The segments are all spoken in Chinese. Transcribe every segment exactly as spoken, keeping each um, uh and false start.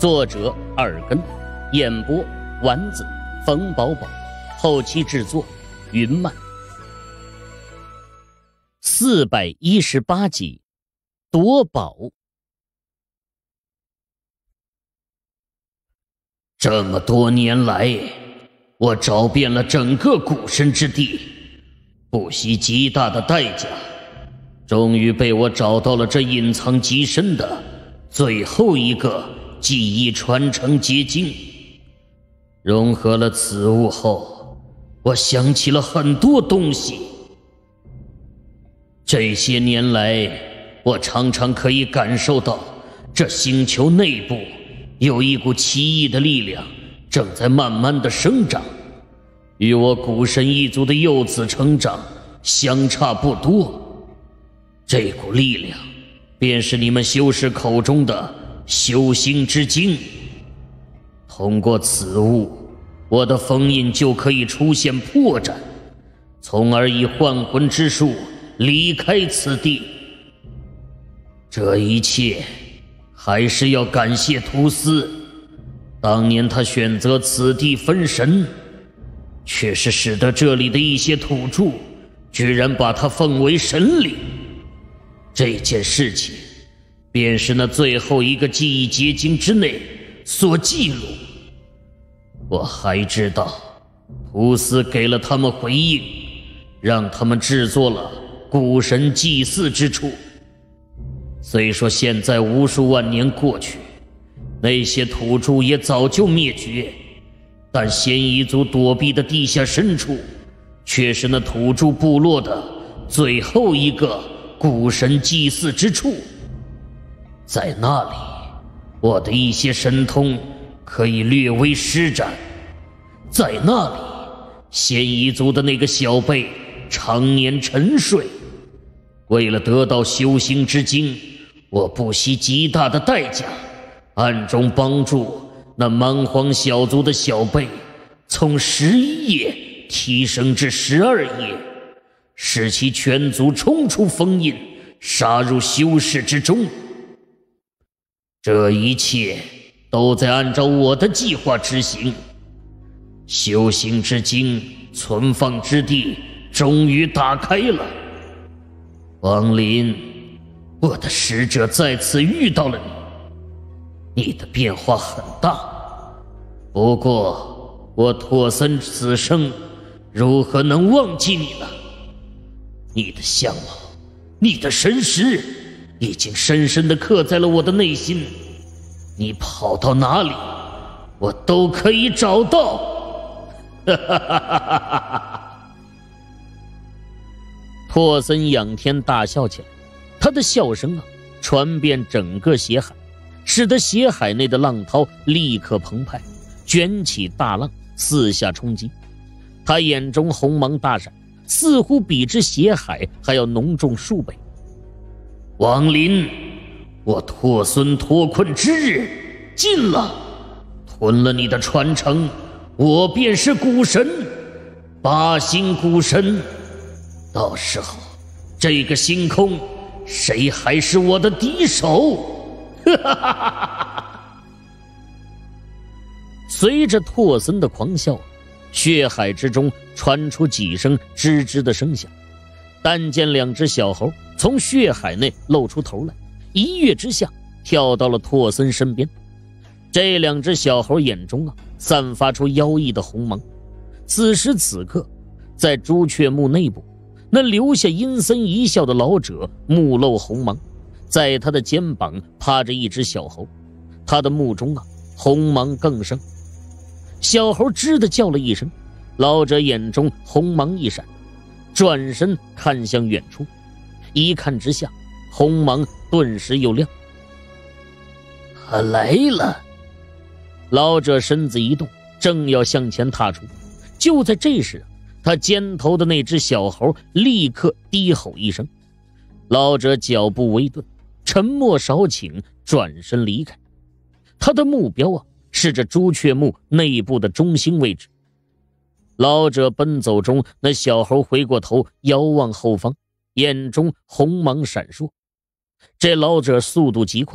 作者二根，演播丸子、冯宝宝，后期制作云漫。四百一十八集，夺宝。这么多年来，我找遍了整个古神之地，不惜极大的代价，终于被我找到了这隐藏极深的最后一个记忆传承结晶。融合了此物后，我想起了很多东西。这些年来，我常常可以感受到这星球内部有一股奇异的力量正在慢慢的生长，与我古神一族的幼子成长相差不多。这股力量便是你们修士口中的修心之精。通过此物，我的封印就可以出现破绽，从而以换魂之术离开此地。这一切还是要感谢图斯，当年他选择此地分神，却是使得这里的一些土著居然把他奉为神灵。这件事情便是那最后一个记忆结晶之内所记录。我还知道图斯给了他们回应，让他们制作了古神祭祀之处。虽说现在无数万年过去，那些土著也早就灭绝，但嫌疑族躲避的地下深处却是那土著部落的最后一个古神祭祀之处。在那里，我的一些神通可以略微施展。在那里，嫌疑族的那个小辈常年沉睡。为了得到修心之精，我不惜极大的代价，暗中帮助那蛮荒小族的小辈从十一夜提升至十二夜，使其全族冲出封印，杀入修士之中。这一切都在按照我的计划执行。修行之精存放之地终于打开了。王林，我的使者再次遇到了你，你的变化很大，不过我拓森此生如何能忘记你呢？你的相貌，你的神识已经深深地刻在了我的内心，你跑到哪里我都可以找到。哈哈哈哈哈哈！拓森仰天大笑起来，他的笑声啊传遍整个血海，使得血海内的浪涛立刻澎湃，卷起大浪四下冲击。他眼中红芒大闪，似乎比之血海还要浓重数倍。王林，我拓孙脱困之日近了，吞了你的传承，我便是古神，八星古神。到时候这个星空谁还是我的敌手？随着拓森的狂笑，血海之中传出几声吱吱的声响。但见两只小猴从血海内露出头来，一跃之下跳到了拓森身边。这两只小猴眼中啊散发出妖异的红芒。此时此刻，在朱雀墓内部，那留下阴森一笑的老者目露红芒，在他的肩膀趴着一只小猴，他的目中啊红芒更盛。小猴吱地叫了一声，老者眼中红芒一闪，转身看向远处，一看之下，红芒顿时又亮。他来了。老者身子一动，正要向前踏出，就在这时，他肩头的那只小猴立刻低吼一声。老者脚步微顿，沉默少顷，转身离开。他的目标啊是这朱雀墓内部的中心位置。老者奔走中，那小猴回过头遥望后方，眼中红芒闪烁。这老者速度极快，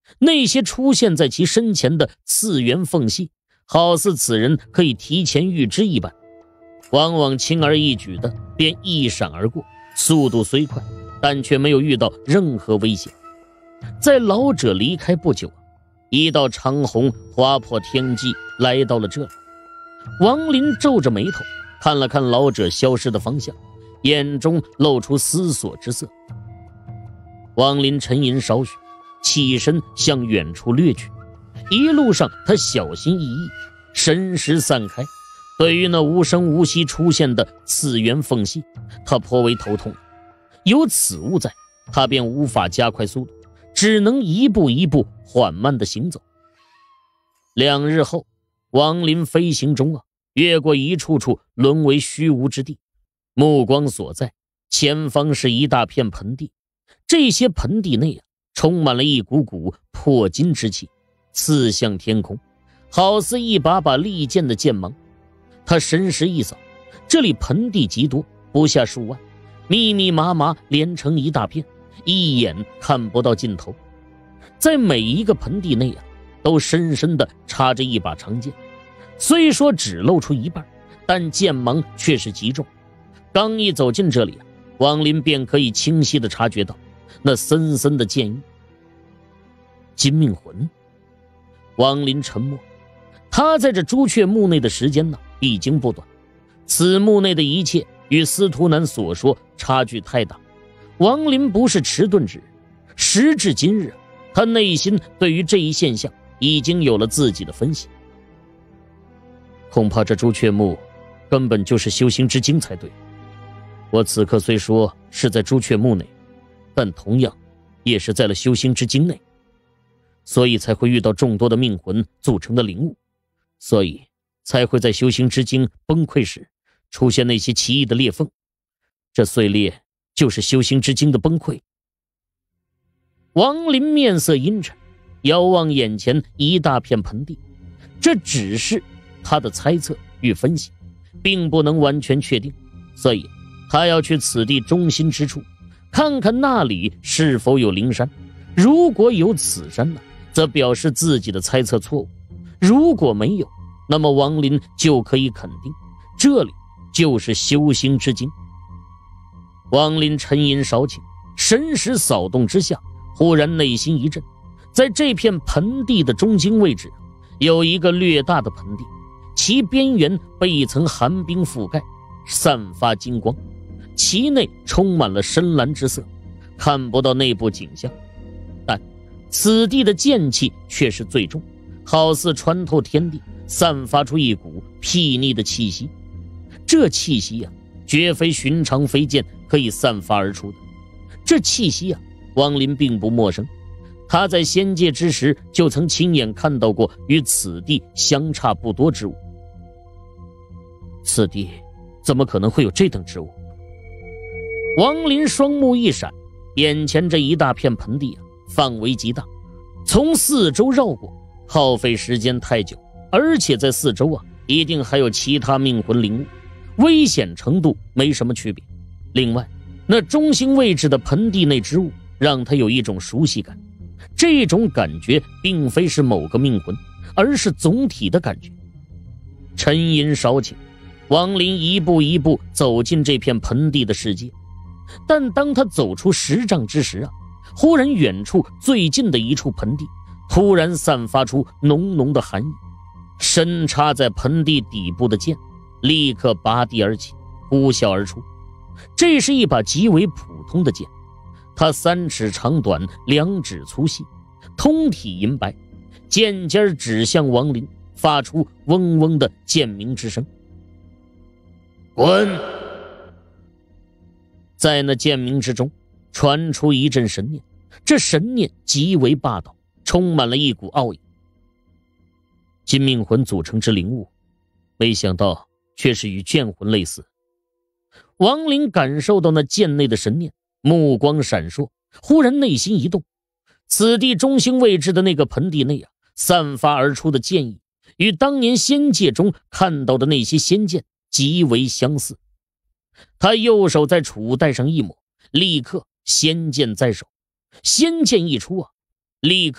那些出现在其身前的次元缝隙，好似此人可以提前预知一般，往往轻而易举的便一闪而过，速度虽快，但却没有遇到任何危险。在老者离开不久，一道长虹划破天际来到了这里。王林皱着眉头看了看老者消失的方向，眼中露出思索之色。王林沉吟少许，起身向远处掠去。一路上他小心翼翼，神识散开，对于那无声无息出现的次元缝隙，他颇为头痛。有此物在，他便无法加快速度，只能一步一步缓慢地行走。两日后，王林飞行中啊，越过一处处沦为虚无之地，目光所在，前方是一大片盆地。这些盆地内啊，充满了一股股破金之气，刺向天空，好似一把把利剑的剑芒。他神识一扫，这里盆地极多，不下数万，密密麻麻连成一大片，一眼看不到尽头。在每一个盆地内啊，都深深地插着一把长剑，虽说只露出一半，但剑芒却是极重。刚一走进这里啊，王林便可以清晰地察觉到那森森的剑意。金命魂。王林沉默，他在这朱雀墓内的时间呢，已经不短。此墓内的一切与司徒南所说差距太大，王林不是迟钝之人。时至今日，他内心对于这一现象已经有了自己的分析。恐怕这朱雀墓根本就是修行之精才对。我此刻虽说是在朱雀墓内，但同样也是在了修行之精内，所以才会遇到众多的命魂组成的灵物，所以才会在修行之精崩溃时出现那些奇异的裂缝。这碎裂就是修行之精的崩溃。王林面色阴沉，遥望眼前一大片盆地，这只是他的猜测与分析，并不能完全确定，所以他要去此地中心之处，看看那里是否有灵山。如果有此山呢，则表示自己的猜测错误；如果没有，那么王林就可以肯定，这里就是修行之精。王林沉吟少顷，神识扫动之下，忽然内心一震。在这片盆地的中心位置，有一个略大的盆地，其边缘被一层寒冰覆盖，散发金光，其内充满了深蓝之色，看不到内部景象。但此地的剑气却是最重，好似穿透天地，散发出一股睥睨的气息。这气息啊，绝非寻常飞剑可以散发而出的。这气息啊，王林并不陌生，他在仙界之时就曾亲眼看到过与此地相差不多之物。此地怎么可能会有这等之物？王林双目一闪，眼前这一大片盆地啊，范围极大，从四周绕过，耗费时间太久，而且在四周啊，一定还有其他命魂灵物，危险程度没什么区别。另外，那中心位置的盆地内之物让他有一种熟悉感，这种感觉并非是某个命魂，而是总体的感觉。沉吟少顷，王林一步一步走进这片盆地的世界。但当他走出十丈之时啊，忽然远处最近的一处盆地突然散发出浓浓的寒意，深插在盆地底部的剑立刻拔地而起，呼啸而出。这是一把极为普通的剑，它三尺长短，两指粗细，通体银白，剑尖指向王林，发出嗡嗡的剑鸣之声。滚！在那剑鸣之中传出一阵神念，这神念极为霸道，充满了一股傲意。金命魂组成之灵物，没想到却是与剑魂类似。王林感受到那剑内的神念，目光闪烁，忽然内心一动。此地中心位置的那个盆地内啊，散发而出的剑意与当年仙界中看到的那些仙剑极为相似。他右手在储物袋上一抹，立刻仙剑在手，仙剑一出啊，立刻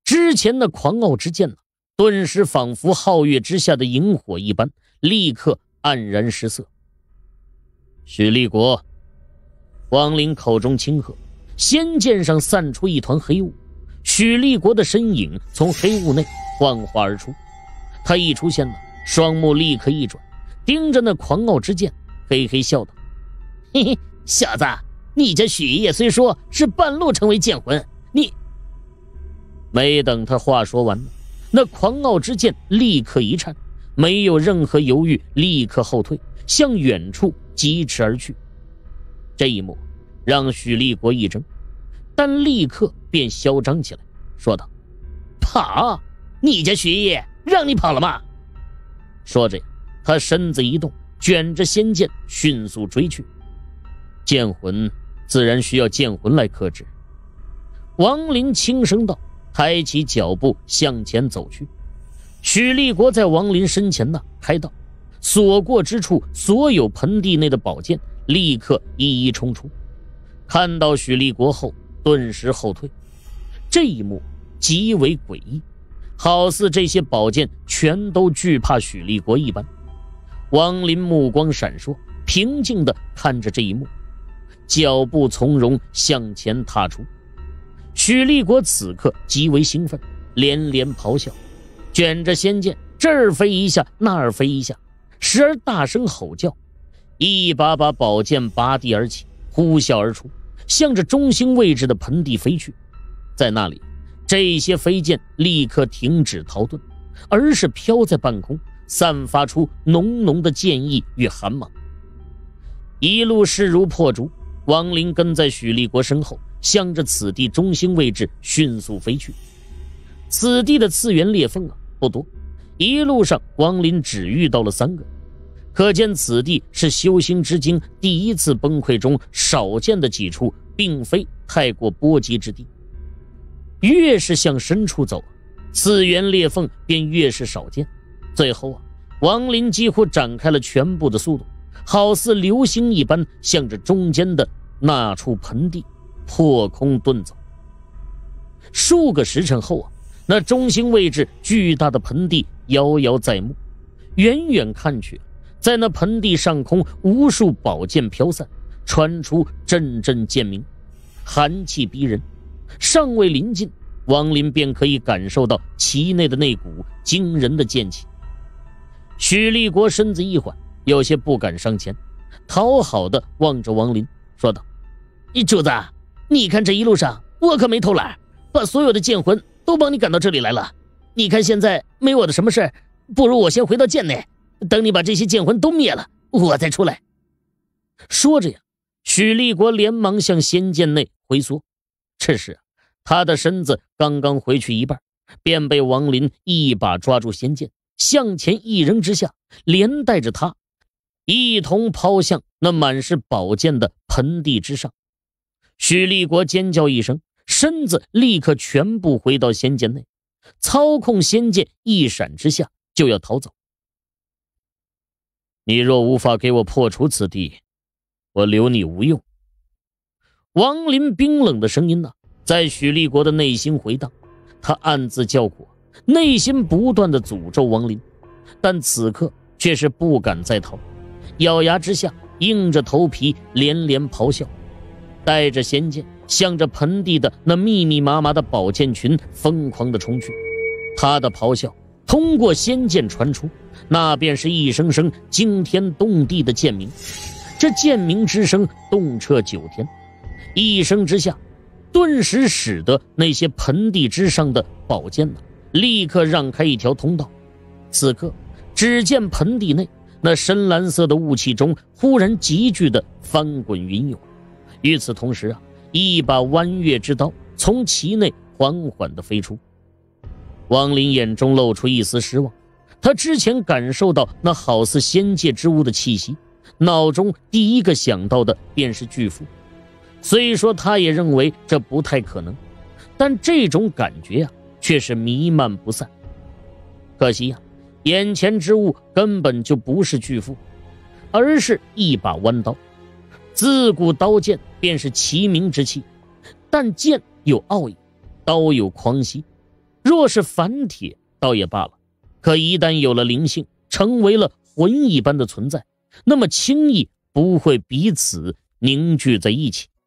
之前的狂傲之剑呢，顿时仿佛皓月之下的萤火一般，立刻黯然失色。许立国，王林口中轻喝，仙剑上散出一团黑雾，许立国的身影从黑雾内幻化而出。他一出现呢，双目立刻一转，盯着那狂傲之剑，嘿嘿笑道：“嘿嘿，小子，你家许爷爷虽说是半路成为剑魂，你……”没等他话说完，那狂傲之剑立刻一颤，没有任何犹豫，立刻后退，向远处疾驰而去。这一幕让许立国一怔，但立刻便嚣张起来，说道：“跑？你家许爷爷让你跑了吗？”说着，他身子一动，卷着仙剑迅速追去。剑魂自然需要剑魂来克制。王林轻声道，抬起脚步向前走去。许立国在王林身前呢开道，所过之处，所有盆地内的宝剑立刻一一冲出。看到许立国后，顿时后退。这一幕极为诡异，好似这些宝剑全都惧怕许立国一般。王林目光闪烁，平静地看着这一幕，脚步从容向前踏出。许立国此刻极为兴奋，连连咆哮，卷着仙剑这儿飞一下那儿飞一下，时而大声吼叫，一把把宝剑拔地而起，呼啸而出，向着中心位置的盆地飞去。在那里，这些飞剑立刻停止逃遁，而是飘在半空，散发出浓浓的剑意与寒芒。一路势如破竹，王林跟在许立国身后，向着此地中心位置迅速飞去。此地的次元裂缝啊不多，一路上王林只遇到了三个，可见此地是修心之经第一次崩溃中少见的几处，并非太过波及之地。越是向深处走，次元裂缝便越是少见。最后啊，王林几乎展开了全部的速度，好似流星一般，向着中间的那处盆地破空遁走。数个时辰后啊，那中心位置巨大的盆地遥遥在目，远远看去，在那盆地上空，无数宝剑飘散，传出阵阵剑鸣，寒气逼人。尚未临近，王林便可以感受到其内的那股惊人的剑气。许立国身子一缓，有些不敢上前，讨好的望着王林说道：“主子，你看这一路上我可没偷懒，把所有的剑魂都帮你赶到这里来了。你看现在没我的什么事，不如我先回到剑内，等你把这些剑魂都灭了，我再出来。”说着呀，许立国连忙向仙剑内回缩。这时他的身子刚刚回去一半，便被王林一把抓住仙剑，向前一扔之下，连带着他一同抛向那满是宝剑的盆地之上。许立国尖叫一声，身子立刻全部回到仙剑内，操控仙剑一闪之下就要逃走。你若无法给我破除此地，我留你无用。王林冰冷的声音呢、啊，在许立国的内心回荡，他暗自叫苦，内心不断的诅咒王林，但此刻却是不敢再逃，咬牙之下，硬着头皮连连咆哮，带着仙剑向着盆地的那密密麻麻的宝剑群疯狂的冲去。他的咆哮通过仙剑传出，那便是一声声惊天动地的剑鸣，这剑鸣之声动彻九天，一声之下，顿时使得那些盆地之上的宝剑呢，立刻让开一条通道。此刻只见盆地内那深蓝色的雾气中忽然急剧的翻滚云涌，与此同时啊，一把弯月之刀从其内缓缓地飞出。王林眼中露出一丝失望，他之前感受到那好似仙界之物的气息，脑中第一个想到的便是巨富。虽说他也认为这不太可能，但这种感觉啊，却是弥漫不散。可惜啊，眼前之物根本就不是巨富，而是一把弯刀。自古刀剑便是齐名之器，但剑有奥义，刀有狂息。 若是凡铁倒也罢了，可一旦有了灵性，成为了魂一般的存在，那么轻易不会彼此凝聚在一起。